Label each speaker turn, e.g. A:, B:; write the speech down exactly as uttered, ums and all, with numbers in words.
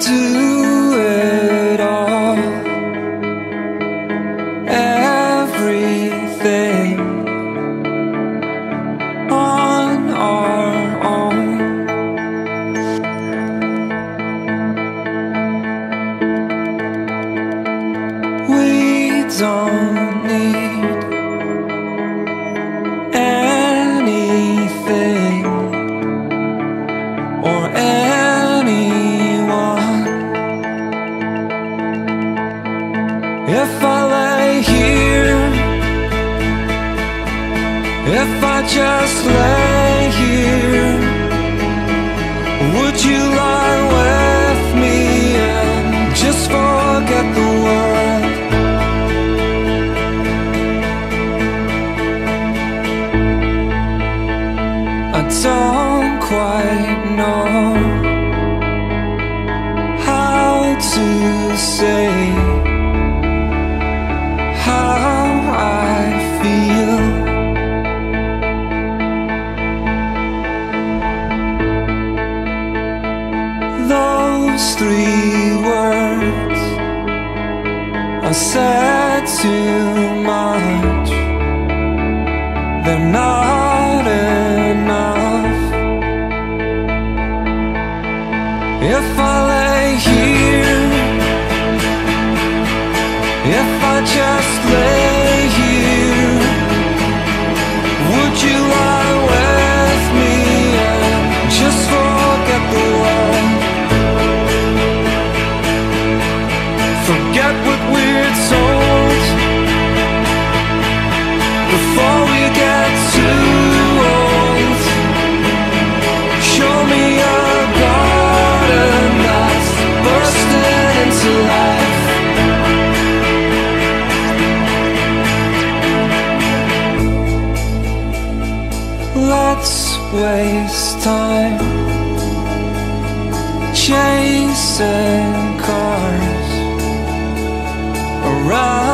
A: do it all, everything on our own. We don't need anything or anyone. If I lay here, if I just lay here, would you lie with me and just forget the world? I don't quite know how to say how I feel. Those three words are said too much. They're not enough. If I lay here, if I just lay here, would you lie with me and just forget the world? Forget what we're told before we get too old. Show me a garden that's bursting into life. Let's waste time chasing cars around